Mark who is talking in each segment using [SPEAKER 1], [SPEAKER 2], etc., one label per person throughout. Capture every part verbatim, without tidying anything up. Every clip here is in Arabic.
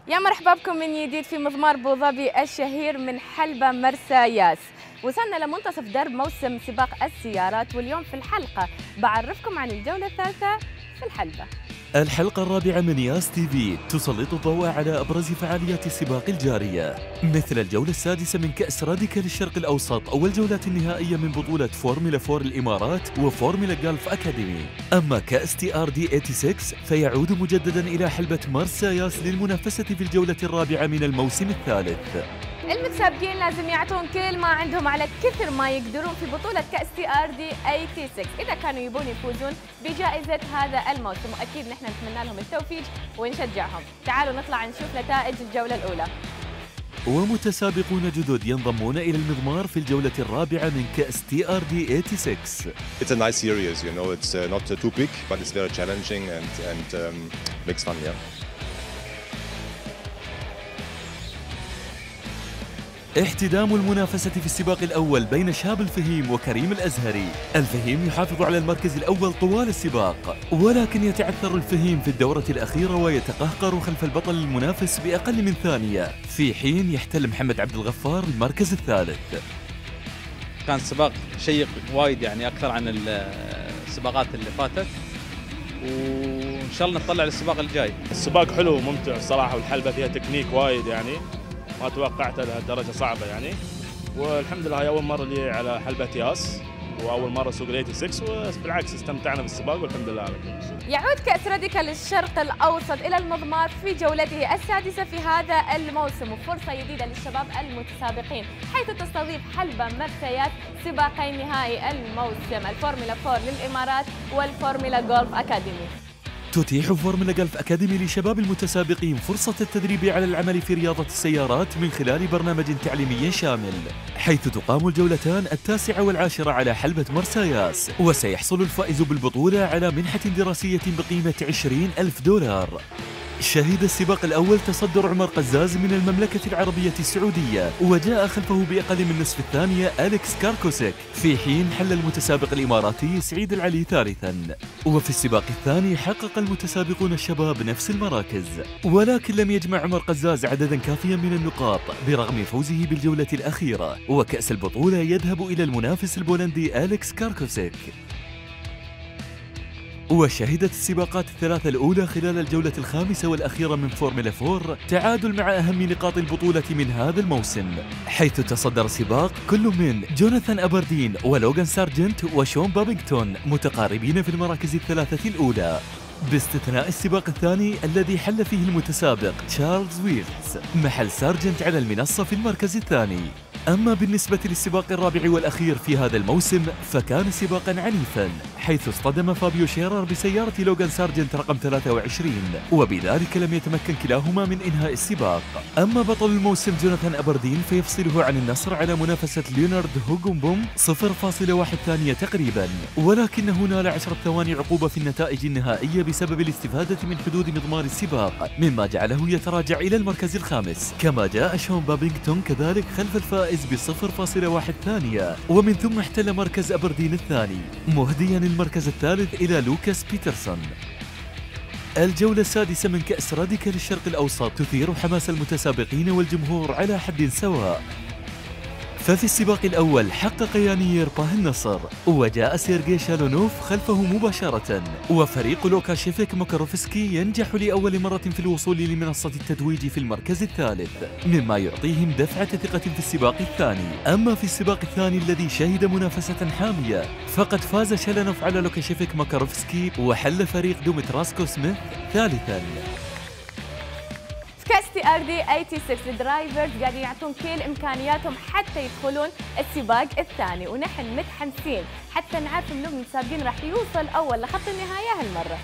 [SPEAKER 1] يا مرحبا بكم من جديد في مضمار ابو ظبي الشهير من حلبة مرسى ياس. وصلنا لمنتصف درب موسم سباق السيارات، واليوم في الحلقة بعرفكم عن الجولة الثالثة في الحلبة.
[SPEAKER 2] الحلقة الرابعة من ياس تي في تسلط الضوء على أبرز فعاليات السباق الجارية، مثل الجولة السادسة من كأس راديكا للشرق الأوسط والجولات النهائية من بطولة فورمولا فور الإمارات وفورمولا جولف أكاديمي. أما كأس تي آر دي ستة وثمانين فيعود مجددا إلى حلبة مرسى ياس للمنافسة في الجولة الرابعة من الموسم الثالث.
[SPEAKER 1] المتسابقين لازم يعطون كل ما عندهم على كثر ما يقدرون في بطولة كأس تي آر دي ستة وثمانين إذا كانوا يبون يفوزون بجائزة هذا الموسم، وأكيد نحن نتمنى لهم التوفيق ونشجعهم. تعالوا نطلع نشوف نتائج الجولة الأولى.
[SPEAKER 2] ومتسابقون جدد ينضمون إلى المضمار في الجولة الرابعة من كأس تي آر دي ستة وثمانين.
[SPEAKER 3] It's a nice series, you know. It's uh, not too big, but it's very challenging and and um, makes fun, yeah.
[SPEAKER 2] احتدام المنافسة في السباق الأول بين شهاب الفهيم وكريم الأزهري. الفهيم يحافظ على المركز الأول طوال السباق، ولكن يتعثر الفهيم في الدورة الأخيرة ويتقهقر خلف البطل المنافس بأقل من ثانية، في حين يحتل محمد عبد الغفار المركز الثالث.
[SPEAKER 4] كان سباق شيق وايد، يعني أكثر عن السباقات اللي فاتت، وإن شاء الله نطلع للسباق الجاي.
[SPEAKER 5] السباق حلو وممتع الصراحة، والحلبة فيها تكنيك وايد، يعني ما توقعتها لهالدرجة صعبة يعني. والحمد لله هي أول مرة لي على حلبة ياس، وأول مرة أسوق ال ستة وثمانين، وبالعكس استمتعنا بالسباق والحمد لله على كل شيء.
[SPEAKER 1] يعود كأس راديكا للشرق الأوسط إلى المضمار في جولته السادسة في هذا الموسم، وفرصة جديدة للشباب المتسابقين، حيث تستضيف حلبة مرسى ياس سباقين نهائي الموسم، الفورمولا فور للإمارات والفورمولا جولف أكاديمي.
[SPEAKER 2] تتيح فورمولا جولف أكاديمي لشباب المتسابقين فرصة التدريب على العمل في رياضة السيارات من خلال برنامج تعليمي شامل، حيث تقام الجولتان التاسعة والعاشرة على حلبة مرسى ياس، وسيحصل الفائز بالبطولة على منحة دراسية بقيمة عشرين ألف دولار. شهد السباق الأول تصدر عمر قزاز من المملكة العربية السعودية، وجاء خلفه بأقل من نصف الثانية أليكس كاركوسيك، في حين حل المتسابق الإماراتي سعيد العلي ثالثاً. وفي السباق الثاني حقق المتسابقون الشباب نفس المراكز، ولكن لم يجمع عمر قزاز عدداً كافياً من النقاط برغم فوزه بالجولة الأخيرة، وكأس البطولة يذهب إلى المنافس البولندي أليكس كاركوسيك. وشهدت السباقات الثلاثة الأولى خلال الجولة الخامسة والأخيرة من فورمولا فور تعادل مع أهم نقاط البطولة من هذا الموسم، حيث تصدر السباق كل من جوناثان أبردين ولوغان سارجنت وشون بابينغتون متقاربين في المراكز الثلاثة الأولى، باستثناء السباق الثاني الذي حل فيه المتسابق تشارلز ويلز محل سارجنت على المنصة في المركز الثاني. أما بالنسبة للسباق الرابع والأخير في هذا الموسم فكان سباقاً عنيفاً، حيث اصطدم فابيو شيرر بسيارة لوغان سارجنت رقم ثلاثة وعشرين، وبذلك لم يتمكن كلاهما من إنهاء السباق. أما بطل الموسم جوناثان أبردين فيفصله عن النصر على منافسة ليونارد هوغنبوم صفر فاصلة واحد ثانية تقريباً، ولكنه نال عشرة ثواني عقوبة في النتائج النهائية بسبب الاستفادة من حدود مضمار السباق، مما جعله يتراجع إلى المركز الخامس. كما جاء شون بابينغتون كذلك خلف الفائز بصفر فاصلة واحد ثانية، ومن ثم احتل مركز أبردين الثاني، مهديا المركز الثالث إلى لوكاس بيترسون. الجولة السادسة من كأس راديكا للشرق الأوسط تثير حماس المتسابقين والجمهور على حد سواء. ففي السباق الأول حقق يانير باه النصر، وجاء سيرجي شالونوف خلفه مباشرة، وفريق لوكاشيفيك ماكاروفسكي ينجح لأول مرة في الوصول لمنصة التتويج في المركز الثالث، مما يعطيهم دفعة ثقة في السباق الثاني. أما في السباق الثاني الذي شهد منافسة حامية فقد فاز شالونوف على لوكاشيفيك ماكاروفسكي، وحل فريق دوميتراسكو سميث ثالثاً.
[SPEAKER 1] كأس تي آر دي ستة وثمانين الدرايفرز قاعدين يعطون كل إمكانياتهم حتى يدخلون السباق الثاني، ونحن متحمسين حتى نعرف منو من المتسابقين راح يوصل أول لخط النهاية هالمرة.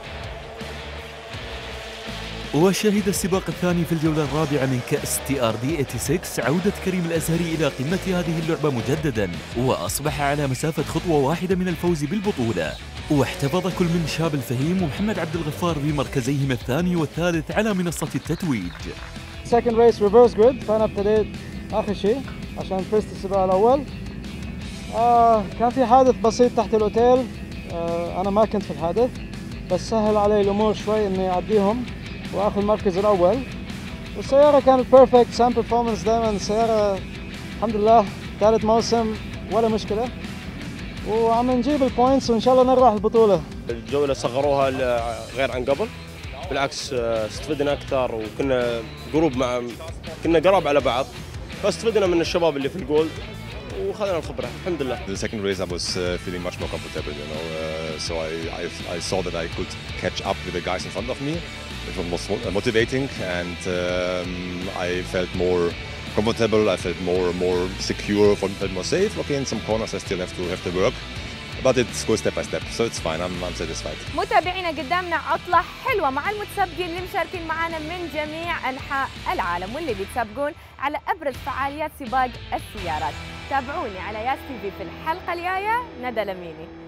[SPEAKER 2] وشهد السباق الثاني في الجولة الرابعة من كأس تي آر دي ستة وثمانين عودة كريم الأزهري إلى قمة هذه اللعبة مجددا، وأصبح على مسافة خطوة واحدة من الفوز بالبطولة، واحتفظ كل من شهاب الفهيم ومحمد عبد الغفار بمركزيهما الثاني والثالث على منصة التتويج.
[SPEAKER 6] Second race reverse grid، فأنا ابتديت آخر شيء عشان فزت السباق الأول. آه كان في حادث بسيط تحت الأوتيل، آه أنا ما كنت في الحادث، بس سهل علي الأمور شوي إني أعديهم وآخذ المركز الأول. والسيارة كانت بيرفكت، سام برفورمانس دائما. السيارة الحمد لله ثالث موسم ولا مشكلة، وعم نجيب البوينتس وإن شاء الله نربح البطولة.
[SPEAKER 7] الجولة صغروها غير عن قبل، بالعكس استفدنا أكثر، وكنا جروب مع كنا قراب على بعض، فاستفدنا من الشباب اللي في الجولد وخذنا الخبرة الحمد لله.
[SPEAKER 3] The second race I was uh, feeling much more comfortable, you know, uh, so I, I I saw that I could catch up with the guys in front of me. It was motivating, and um, I felt more comfortable. I felt more more secure, felt more safe. Okay, in some corners I still have to have to work, but it goes step by step, so it's fine. I'm I'm satisfied.
[SPEAKER 1] متابعينا قدامنا عطلة حلوة مع المتسابقين اللي مشاركين معنا من جميع أنحاء العالم واللي بيتسابقون على أبرز فعاليات سباق السيارات. تابعوني على ياس تي في في الحلقة الجاية. ندى لميني.